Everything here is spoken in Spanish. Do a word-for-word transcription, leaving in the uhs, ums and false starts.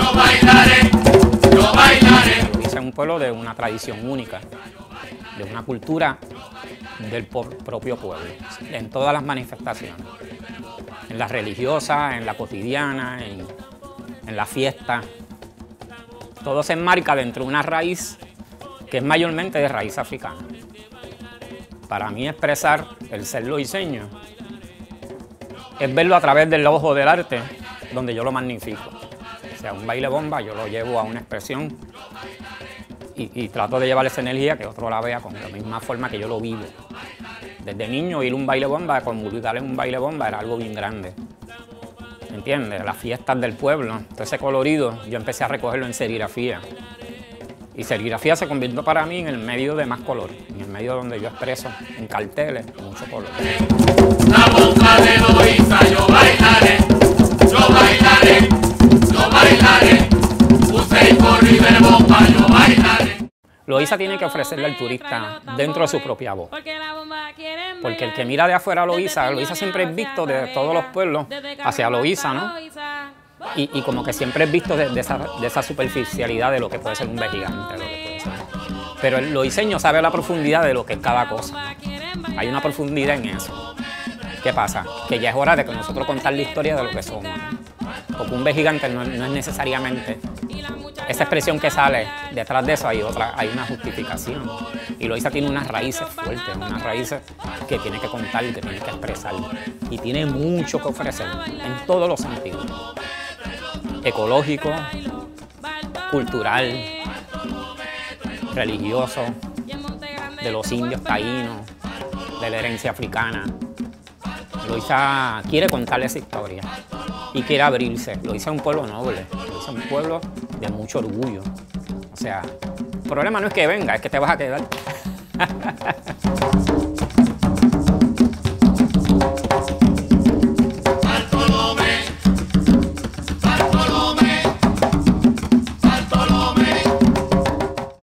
yo bailaré, yo bailaré. Loíza es un pueblo de una tradición única, de una cultura del propio pueblo, en todas las manifestaciones, en la religiosa, en la cotidiana, en, en la fiesta. Todo se enmarca dentro de una raíz que es mayormente de raíz africana. Para mí expresar el ser loiseño es verlo a través del ojo del arte, donde yo lo magnifico. O sea, un baile bomba yo lo llevo a una expresión y, y trato de llevar esa energía que otro la vea con la misma forma que yo lo vivo. Desde niño ir a un baile bomba, convulgar en un baile bomba era algo bien grande. ¿Entiendes? Las fiestas del pueblo, todo ese colorido, yo empecé a recogerlo en serigrafía. Y serigrafía se convirtió para mí en el medio de más color, en el medio donde yo expreso en carteles mucho color. La bomba de Loíza yo bailaré, yo bailaré, yo bailaré. Usain por River bomba yo bailaré. Loíza tiene que ofrecerle al turista dentro de su propia voz. Porque el que mira de afuera a Loíza, Loíza siempre es visto de todos los pueblos hacia Loíza, ¿no? Y, y como que siempre es visto de, de, esa, de esa superficialidad de lo que puede ser un vejigante, lo que puede ser. Pero el loíceño sabe la profundidad de lo que es cada cosa. Hay una profundidad en eso. ¿Qué pasa? Que ya es hora de que nosotros contar la historia de lo que somos. Porque un vejigante no, no es necesariamente esa expresión que sale. Detrás de eso hay otra, hay una justificación. Y Loíza tiene unas raíces fuertes, unas raíces que tiene que contar y que tiene que expresar. Y tiene mucho que ofrecer en todos los sentidos. Ecológico, cultural, religioso, de los indios taínos, de la herencia africana. Loíza quiere contarle esa historia y quiere abrirse. Loíza es un pueblo noble, Loíza es un pueblo de mucho orgullo. O sea, el problema no es que venga, es que te vas a quedar.